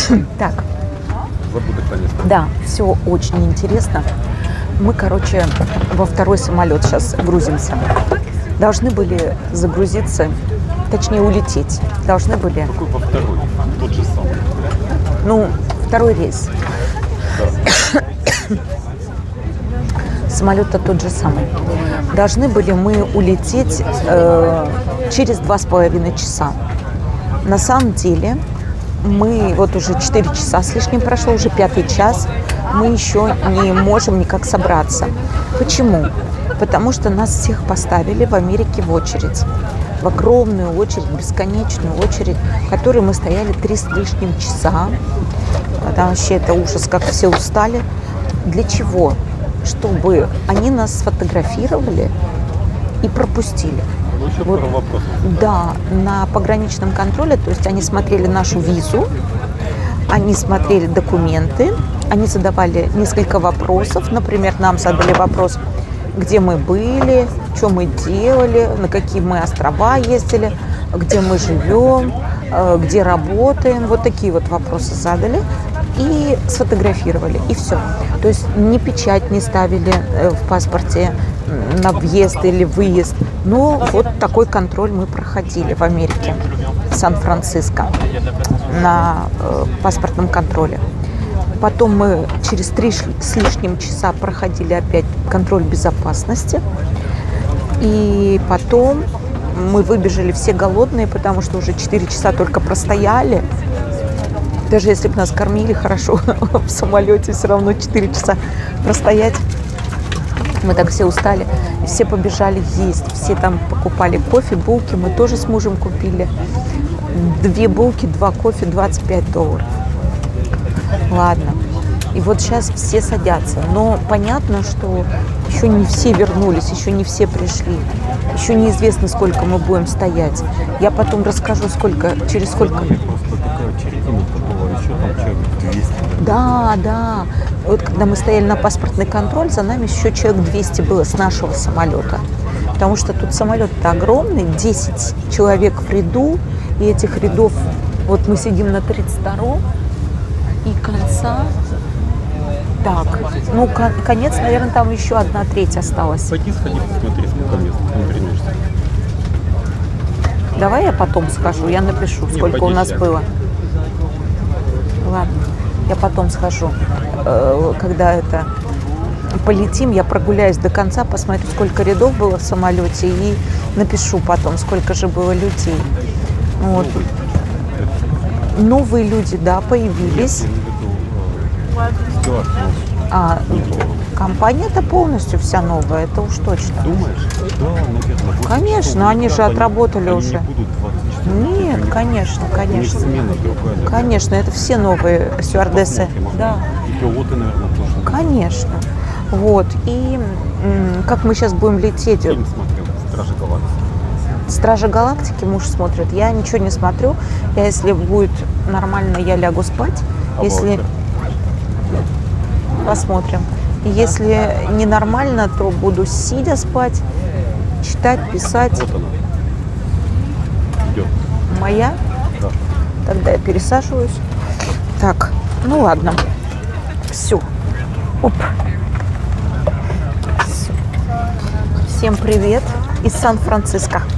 Так, Забуду, конечно. да, все очень интересно. Мы, короче, во второй самолет сейчас грузимся. Должны были загрузиться, точнее улететь. Должны были, Какой во второй? Тот же самый. ну, второй рейс. Самолет-то тот же самый. Должны были мы улететь через 2,5 часа. На самом деле мы вот уже 4 часа с лишним прошло, уже 5-й час, мы еще не можем никак собраться. Почему? Потому что нас всех поставили в Америке в очередь. В огромную очередь, бесконечную очередь, в которой мы стояли 3 с лишним часа. Там вообще это ужас, как все устали. Для чего? Чтобы они нас сфотографировали и пропустили. Ну, еще Вот, пару вопросов. да, на пограничном контроле, то есть они смотрели нашу визу, они смотрели документы, они задавали несколько вопросов. Например, нам задали вопрос, где мы были, что мы делали, на какие мы острова ездили, где мы живем, где работаем. Вот такие вот вопросы задали и сфотографировали, и все. То есть ни печать не ставили в паспорте на въезд или выезд. Но вот такой контроль мы проходили в Америке, в Сан-Франциско, на паспортном контроле. Потом мы через 3 с лишним часа проходили опять контроль безопасности. И потом мы выбежали все голодные, потому что уже 4 часа только простояли. Даже если бы нас кормили хорошо в самолете, все равно 4 часа простоять. Мы так все устали, и все побежали есть. Все там покупали кофе, булки. Мы тоже с мужем купили. 2 булки, 2 кофе, $25. Ладно. И вот сейчас все садятся. Но понятно, что еще не все вернулись, еще не все пришли. Еще неизвестно, сколько мы будем стоять. Я потом расскажу, через сколько. Просто такая чередина-то была, еще там человек 200. Да. Вот когда мы стояли на паспортный контроль, за нами еще человек 200 было с нашего самолета. Потому что тут самолет-то огромный, 10 человек в ряду, и этих рядов, вот мы сидим на 32-м, и конца, так, ну, конец, наверное, там еще 1/3 осталась. Пойди сходи, посмотри, сколько мест, не вернешься. Давай я потом скажу, я напишу, сколько у нас было. Ладно, я потом схожу. Когда это полетим, я прогуляюсь до конца, посмотрю, сколько рядов было в самолете, и напишу потом, сколько же было людей. Вот. Новые люди, да, появились. А компания-то полностью вся новая, это уж точно. Думаешь? Да, наверное. Конечно, они же отработали они уже. Не будут 24. Нет, конечно. У них смена другая. Да. Конечно, это все новые стюардессы. Да. И пилоты, наверное, тоже. Конечно. Вот. И как мы сейчас будем лететь? Фильм смотрел «Стражи Галактики». «Стражи Галактики» муж смотрит. Я ничего не смотрю. Если будет нормально, я лягу спать. Если посмотрим. Если ненормально, то буду сидя спать, читать, писать. Вот она. Идет. Моя? Да. Тогда я пересаживаюсь. Так, ну ладно. Все. Оп. Всё. Всем привет из Сан-Франциско.